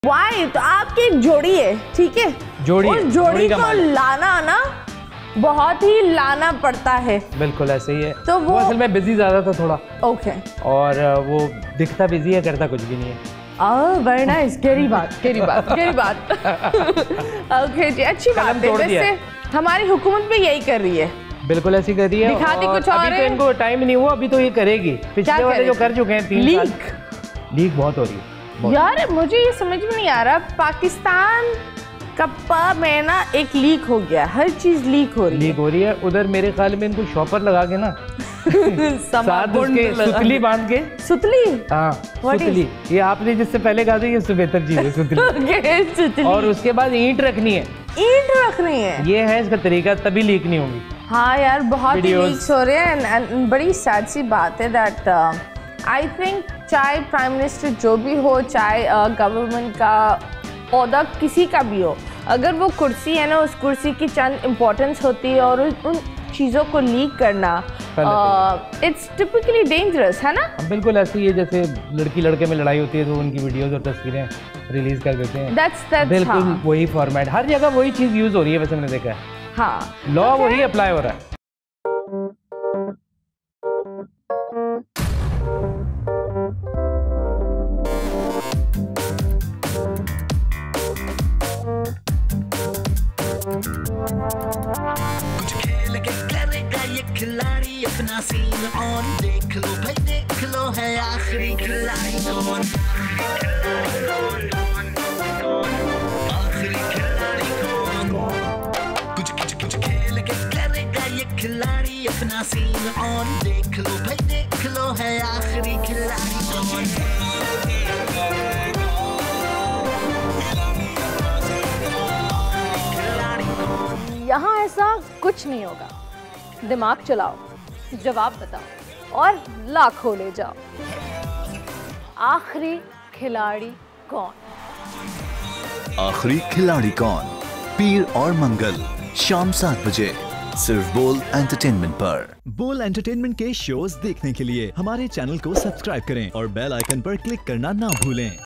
Y तो आपकी एक जोड़ी है, ठीक है, जोड़ी उस जोड़ी को लाना ना बहुत ही लाना पड़ता है। बिल्कुल ऐसे ही है। तो वो असल में बिजी ज्यादा था थोड़ा। ओके। और वो दिखता बिजी है, करता कुछ भी नहीं है। Very nice. गहरी बात, गहरी बात, गहरी बात। ओके जी, अच्छी बात है। वैसे हमारी हुकूमत भी यही कर रही है। बिल्कुल ऐसी कर रही है। दिखाती कुछ और अभी तो इनको टाइम नहीं हुआ, अभी तो ये करेगी। पिछले वाले जो कर चुके हैं 3 साल। लीक बहुत हो रही है यार। मुझे ये समझ में नहीं आ रहा, पाकिस्तान का में ना एक लीक हो गया, हर चीज लीक हो रही है। उधर मेरे ख्याल में इनको शॉपर लगा के ना साथ उसके सुतली बांध के। सुतली? हाँ सुतली। ये आपने जिससे पहले कहा था ये उससे बेहतर चीज है सुतली। और उसके बाद ईंट रखनी है। ईंट रखनी है, ये है इसका तरीका, तभी लीक नहीं होगी। हाँ यार, बहुत ही लीक्स हो रहे हैं। बड़ी सैड सी बात है दैट आई थिंक चाहे प्राइम मिनिस्टर जो भी हो, चाहे गवर्नमेंट का ओहदा किसी का भी हो, अगर वो कुर्सी है ना, उस कुर्सी की चंद इम्पोर्टेंस होती है और उन चीज़ों को लीक करना इट्स टिपिकली डेंजरस, है ना? बिल्कुल ऐसे ही है जैसे लड़की लड़के में लड़ाई होती है तो उनकी वीडियोस और तस्वीरें रिलीज कर देते हैं। that's बिल्कुल हाँ। वही फॉर्मेट, हर जगह वही चीज़ यूज़ हो रही है। वैसे मैंने देखा है, हाँ, लॉ वही अप्लाई हो रहा है। खिलाड़ी अपना सीन ऑन, देख लो भाई देख लो, है आखिरी खिलाड़ी कौन, आखिरी खिलाड़ी कौन, कुछ खेल के करेगा ये खिलाड़ी अपना सीन ऑन, देख लो भाई देख लो, है आखिरी खिलाड़ी कौन। यहाँ ऐसा कुछ नहीं होगा। दिमाग चलाओ, जवाब बताओ और लाखों ले जाओ। आखिरी खिलाड़ी कौन? आखिरी खिलाड़ी कौन, पीर और मंगल शाम 7 बजे सिर्फ बोल एंटरटेनमेंट पर। बोल एंटरटेनमेंट के शोज देखने के लिए हमारे चैनल को सब्सक्राइब करें और बेल आइकन पर क्लिक करना ना भूलें।